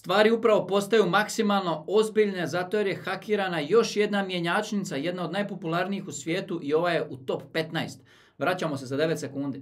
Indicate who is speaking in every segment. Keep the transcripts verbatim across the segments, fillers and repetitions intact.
Speaker 1: Stvari upravo postaju maksimalno ozbiljne zato jer je hakirana još jedna mjenjačnica, jedna od najpopularnijih u svijetu i ova je u top petnaest. Vraćamo se za devet sekundi.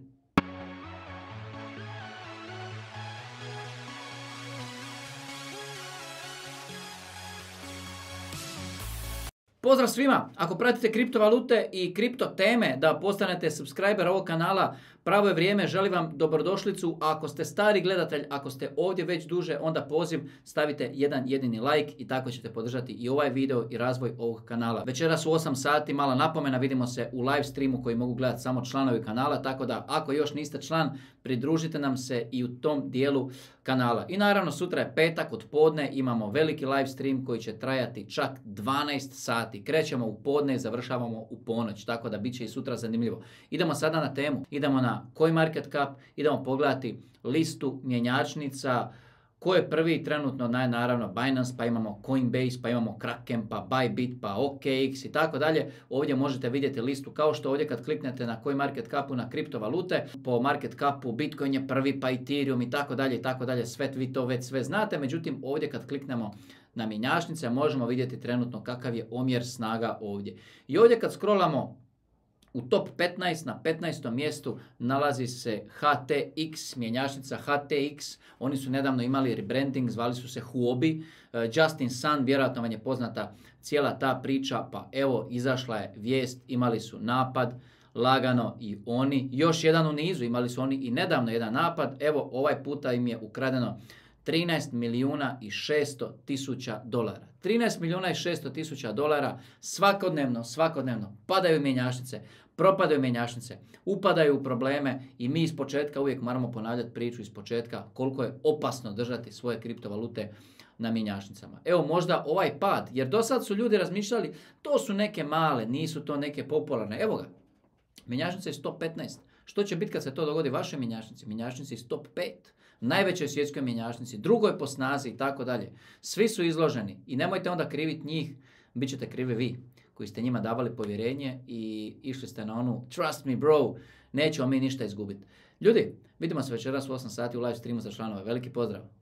Speaker 1: Pozdrav svima! Ako pratite kriptovalute i kripto teme da postanete subscriber ovog kanala, pravo je vrijeme, želim vam dobrodošlicu. A ako ste stari gledatelj, ako ste ovdje već duže, onda poziv stavite jedan jedini like i tako ćete podržati i ovaj video i razvoj ovog kanala. Večeras u osam sati, mala napomena, vidimo se u live streamu koji mogu gledati samo članovi kanala, tako da ako još niste član, pridružite nam se i u tom dijelu kanala. I naravno sutra je petak od podne, imamo veliki live stream koji će trajati čak dvanaest sati. Krećemo u podne i završavamo u ponoć, tako da bit će i sutra zanimljivo. Idemo sada na temu, idemo na CoinMarketCap, idemo pogledati listu mjenjačnica. Ko je prvi trenutno? Naj, naravno Binance, pa imamo Coinbase, pa imamo Kraken, pa Bybit, pa O K X i tako dalje. Ovdje možete vidjeti listu kao što ovdje kad kliknete na CoinMarketCapu na kriptovalute. Po market capu Bitcoin je prvi, pa Ethereum i tako dalje i tako dalje. Sve vi to već sve znate, međutim ovdje kad kliknemo na mjenjačnice možemo vidjeti trenutno kakav je omjer snaga ovdje. I ovdje kad scrollamo u top petnaest, na petnaestom mjestu nalazi se H T X, mjenjačnica H T X. Oni su nedavno imali rebranding, zvali su se Huobi. Justin Sun, vjerojatno vam je poznata cijela ta priča, pa evo izašla je vijest, imali su napad, lagano i oni. Još jedan u nizu, imali su oni i nedavno jedan napad, evo ovaj puta im je ukradeno trinaest milijuna i šesto tisuća dolara. trinaest milijuna i šesto tisuća dolara svakodnevno, svakodnevno padaju mjenjačnice, propadaju mjenjačnice, upadaju u probleme i mi iz početka uvijek moramo ponavljati priču iz početka koliko je opasno držati svoje kriptovalute na mjenjačnicama. Evo možda ovaj pad, jer do sad su ljudi razmišljali to su neke male, nisu to neke popularne. Evo ga, mjenjačnica iz top petnaest. Što će biti kad se to dogodi vašoj mjenjačnici? Mjenjačnici iz top pet. Najvećoj svjetskoj mjenjačnici, drugoj po snazi i tako dalje. Svi su izloženi i nemojte onda kriviti njih, bit ćete krivi vi koji ste njima davali povjerenje i išli ste na onu trust me bro, nećemo mi ništa izgubiti. Ljudi, vidimo se večeras u osam sati u live streamu za članove. Veliki pozdrav!